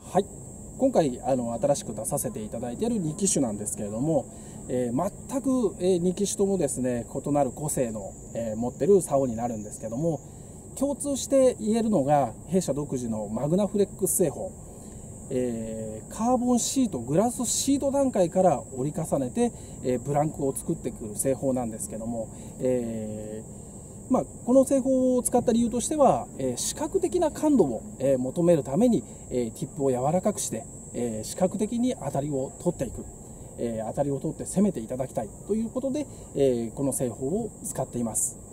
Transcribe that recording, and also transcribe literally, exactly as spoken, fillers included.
はい、今回あの新しく出させていただいているに機種なんですけれども、えー、全く、えー、に機種ともですね異なる個性の、えー、持ってる竿になるんですけども、共通して言えるのが弊社独自のマグナフレックス製法、えー、カーボンシートグラスシート段階から折り重ねて、えー、ブランクを作ってくる製法なんですけども、えーまあ、この製法を使った理由としては、えー、視覚的な感度を、えー、求めるために、えー、ティップを柔らかくして、えー、視覚的に当たりを取っていく、えー、当たりを取って攻めていただきたいということで、えー、この製法を使っています。